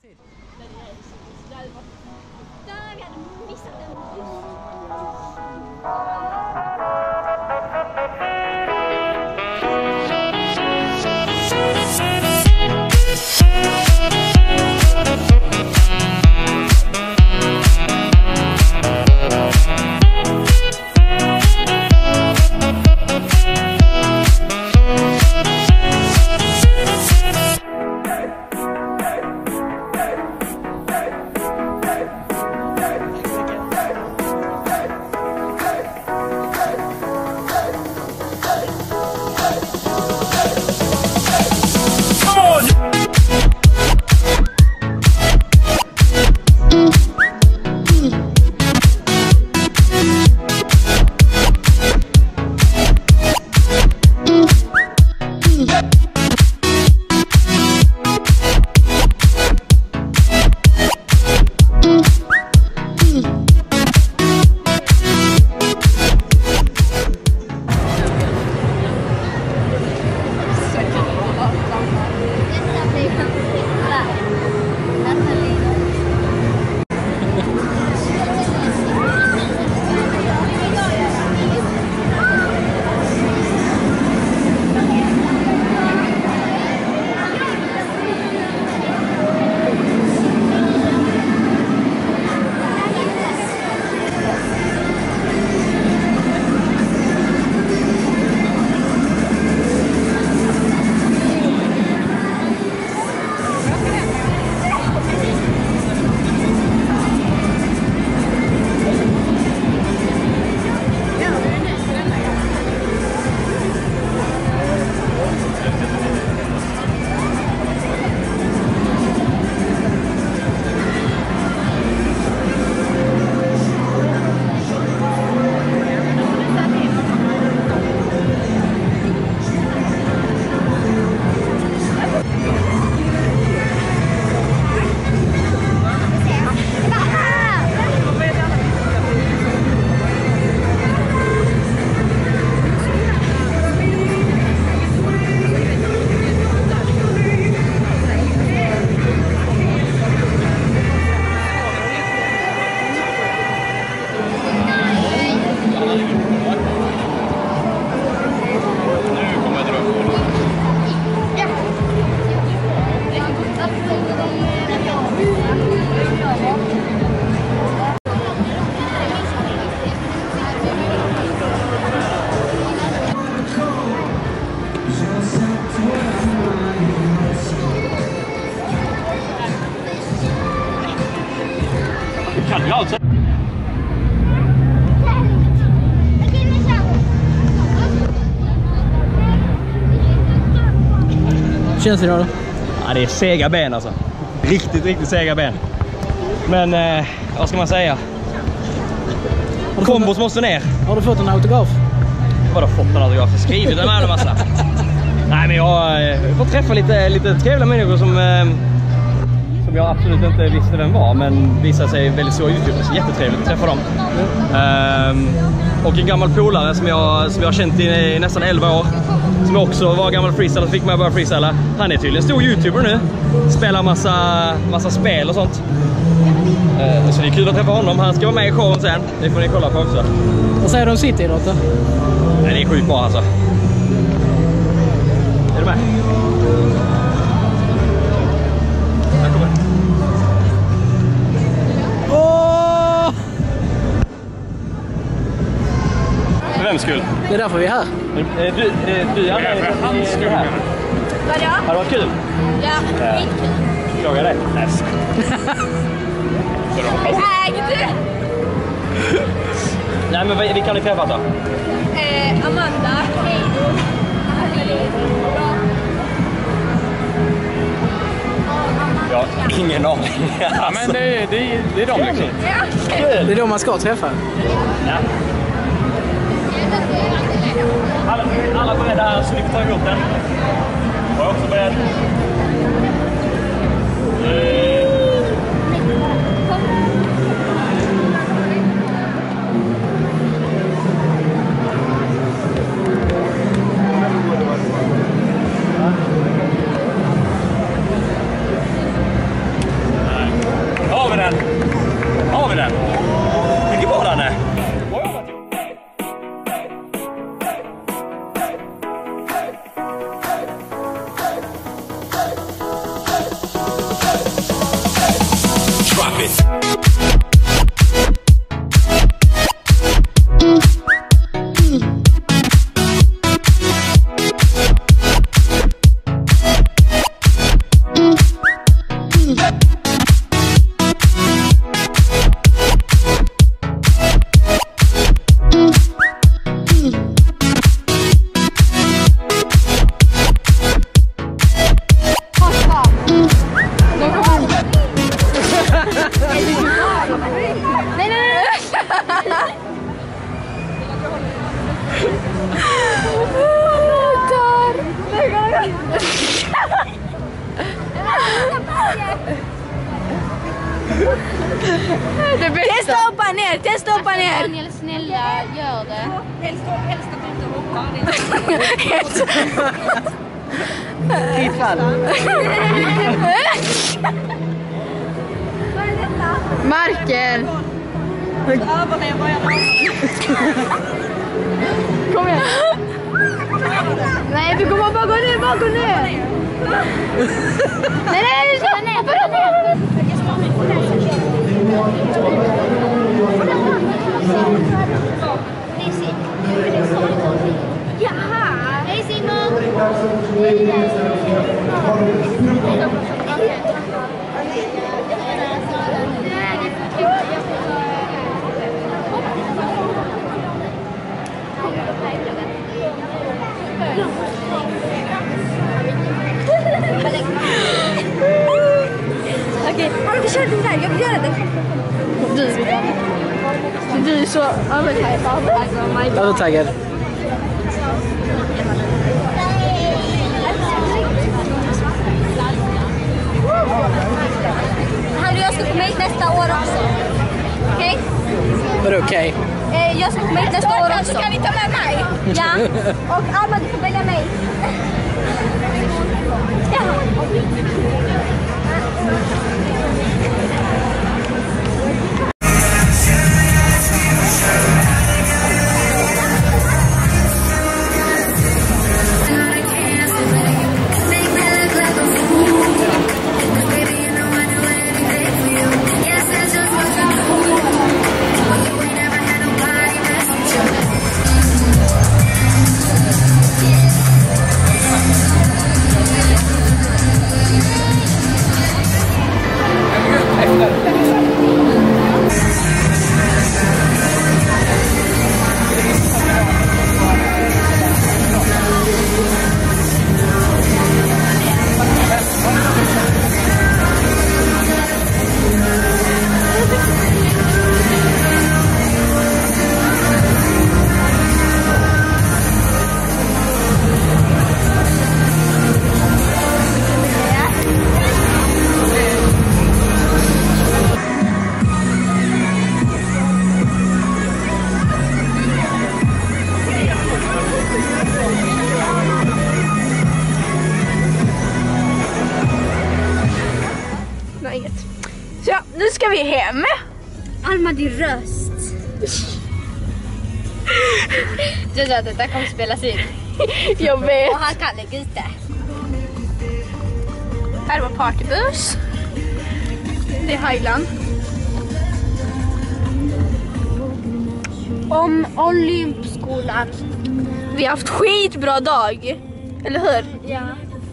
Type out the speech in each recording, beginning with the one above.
Vi hade missat en buss. Kan jag alltså? Känns det då? Ja, det är sega ben alltså. Riktigt sega ben. Men vad ska man säga? Kombos måste ner. Har du fått en autograf? Vadå fått en autograf? Jag skrivit den med en massa. Nej, men jag har fått träffa lite trevliga människor som jag absolut inte visste vem var, men visade sig väldigt stora YouTubers. Så jättetrevligt att träffa dem. Och en gammal polare som jag har känt i nästan 11 år, som också var gammal freestyler, fick mig att börja freestyla. Han är tydligen stor YouTuber nu. Spelar massa spel och sånt. Så det är kul att träffa honom. Han ska vara med i showen sen. Det får ni kolla på också. Vad säger du om cityidrotten? Nej, det är sjukt bra alltså. Är du med? Här kommer. Åh! För vems skull? Det är därför vi är här. Du är här. Vadå? Har det varit kul? Ja, skitkul. Fråga dig. Nej. Nej, men vilka har ni träffat då? Amanda, Heido, Ja, ingen aning. Ja, men det är de liksom. Det är de man ska träffa. Ja. Alla beredda här så ni får ta emot den. Jag är också beredd. Testa hoppa ner, testa hoppa ner. Daniel, snälla, gör det. Helst att du inte hoppar. Fritt fall. Marken. Överlever jag. Kom igen. Nej, du kommer bara gå ner, bara gå ner. Nej, hoppa ner. Jaha! Hej Simon! Okej, du kör den där, jag vill göra det. Du är så Övertaggad. Jag ska komma hit nästa år också. Okej? Vadå okej? Jag ska komma hit nästa år också. Kan ni ta med mig? Ja. Och Alma, du får välja mig. Ja. Så nu ska vi hem. Alma, din röst. Du sa att detta kommer spelas in. Jag vet. Och han kan lägga ut det. Här var partybuss. Det är Highland. Om Olympskolan. Vi har haft skitbra dag. Eller hur? Ja.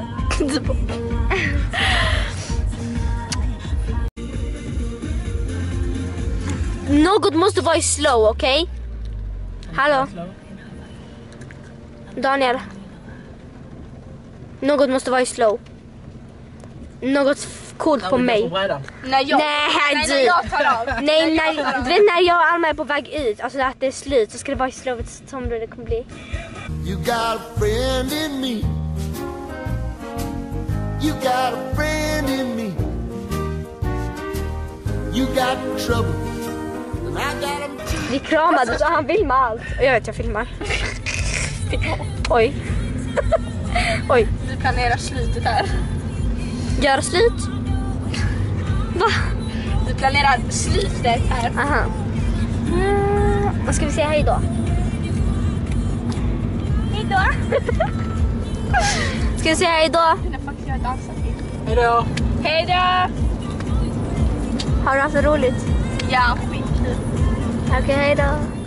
Något måste vara i slow, okej? Hallå? Daniel. Något måste vara i slow. Något coolt på mig. När Nej, när jag tar av. Nej, du vet när jag och Alma är på väg ut, alltså att det är slut, så ska det vara i slow som det kommer bli. You got a friend in me. You got a friend in me. You got trouble. And I got them too. Vi kramade så han filmar allt. Jag vet, jag filmar. Oj. Oj. Du planerar slutet här. Göra slut? Va? Du planerar slutet här. Aha. Vad ska vi säga hej då? Hej då. Ska vi säga hej då? När faktiskt jag dansar till. Hejdå! Hej då. Har du haft det roligt? Ja, skitkul. Okej, hej då.